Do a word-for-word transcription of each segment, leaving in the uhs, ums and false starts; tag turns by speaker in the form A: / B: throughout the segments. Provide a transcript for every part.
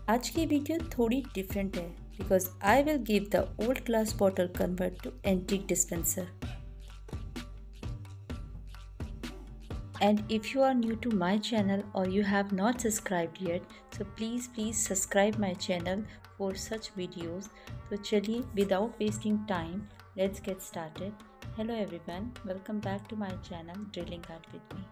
A: आज की वीडियो थोड़ी डिफरेंट है because I will give the old glass bottle convert to antique dispenser. And if you are new to my channel or you have not subscribed yet, so please please subscribe my channel for such videos. So चलिए without wasting time, let's get started. Hello everyone, welcome back to my channel Drilling Art with me.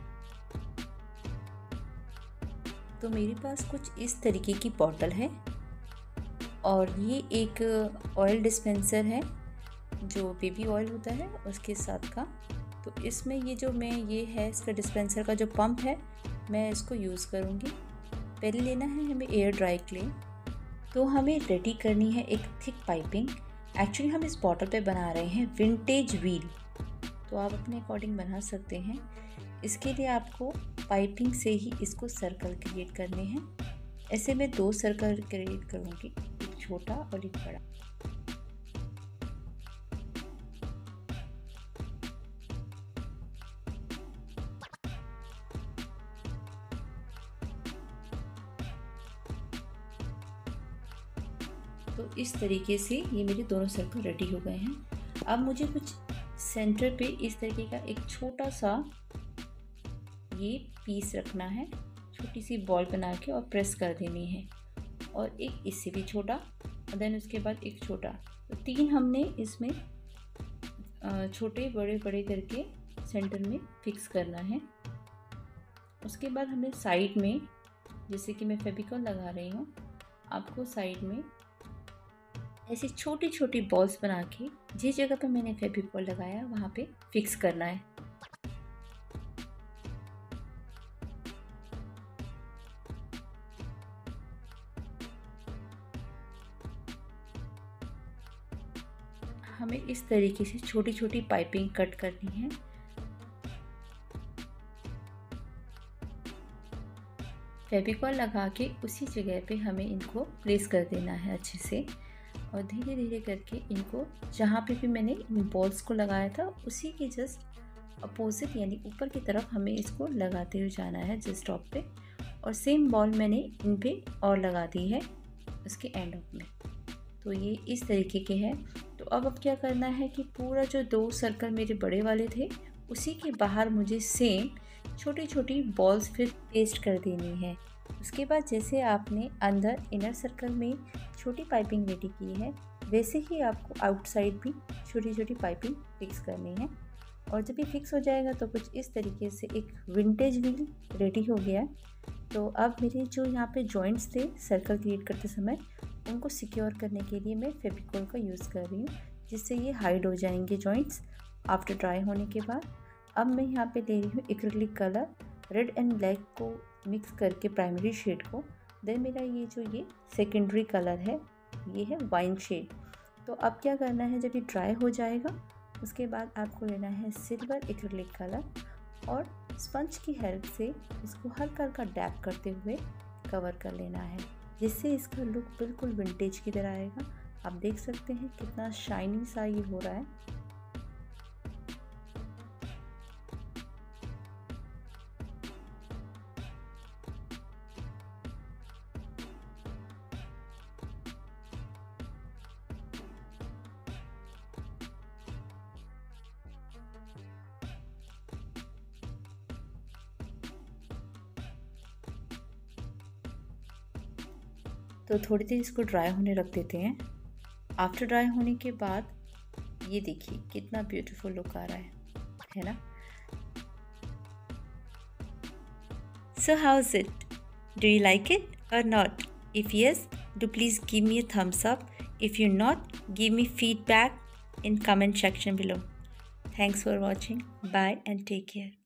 A: तो मेरे पास कुछ इस तरीके की bottle है और ये एक ऑयल डिस्पेंसर है जो बेबी ऑयल होता है उसके साथ का। तो इसमें ये जो मैं ये है इसका डिस्पेंसर का जो पंप है मैं इसको यूज़ करूँगी। पहले लेना है हमें एयर ड्राई क्ले। तो हमें रेडी करनी है एक थिक पाइपिंग। एक्चुअली हम इस बॉटल पे बना रहे हैं विंटेज व्हील, तो आप अपने अकॉर्डिंग बना सकते हैं। इसके लिए आपको पाइपिंग से ही इसको सर्कल क्रिएट करने हैं। ऐसे मैं दो सर्कल क्रिएट करूँगी, एक छोटा और एक बड़ा। तो इस तरीके से ये मेरे दोनों सर्कल रेडी हो गए हैं। अब मुझे कुछ सेंटर पे इस तरीके का एक छोटा सा ये पीस रखना है, छोटी सी बॉल बना के और प्रेस कर देनी है, और एक इससे भी छोटा और देन उसके बाद एक छोटा। तो तीन हमने इसमें छोटे बड़े बड़े करके सेंटर में फिक्स करना है। उसके बाद हमें साइड में, जैसे कि मैं फेविकॉल लगा रही हूँ, आपको साइड में ऐसी छोटी छोटी बॉल्स बना के जिस जगह पे मैंने फेविकॉल लगाया वहाँ पे फिक्स करना है। हमें इस तरीके से छोटी छोटी पाइपिंग कट करनी है। फेविकॉल लगा के उसी जगह पे हमें इनको प्लेस कर देना है अच्छे से, और धीरे धीरे करके इनको जहाँ पे भी मैंने इन बॉल्स को लगाया था उसी के जस्ट अपोजिट यानी ऊपर की तरफ हमें इसको लगाते हुए जाना है जस्ट टॉप पे। और सेम बॉल मैंने इन पे और लगा दी है उसके एंड ऑफ में। तो ये इस तरीके के हैं। तो अब अब क्या करना है कि पूरा जो दो सर्कल मेरे बड़े वाले थे उसी के बाहर मुझे सेम छोटी छोटी बॉल्स फिर पेस्ट कर देनी है। उसके बाद जैसे आपने अंदर इनर सर्कल में छोटी पाइपिंग रेडी की है वैसे ही आपको आउटसाइड भी छोटी छोटी पाइपिंग फिक्स करनी है। और जब ये फिक्स हो जाएगा तो कुछ इस तरीके से एक विंटेज व्हील रेडी हो गया है। तो अब मेरे जो यहाँ पे जॉइंट्स थे सर्कल क्रिएट करते समय उनको सिक्योर करने के लिए मैं फेविकॉल का यूज़ कर रही हूँ, जिससे ये हाइड हो जाएंगे जॉइंट्स आफ्टर ड्राई होने के बाद। अब मैं यहाँ पे ले रही हूँ acrylic colour, red and black को मिक्स करके प्राइमरी शेड को। देन मेरा ये जो ये सेकेंडरी कलर है ये है वाइन शेड। तो अब क्या करना है, जब ये ड्राई हो जाएगा उसके बाद आपको लेना है सिल्वर एक्रिलिक कलर और स्पंज की हेल्प से इसको हल्का हल्का डैप करते हुए कवर कर लेना है, जिससे इसका लुक बिल्कुल विंटेज की तरह आएगा। आप देख सकते हैं कितना शाइनी सा ये हो रहा है। तो थोड़ी देर इसको ड्राई होने रख देते हैं। आफ्टर ड्राई होने के बाद ये देखिए कितना ब्यूटीफुल लुक आ रहा है, है ना। So how is it? Do you like it or not? If yes, do please give me a thumbs up. If you not, give me feedback in comment section below. Thanks for watching. Bye and take care.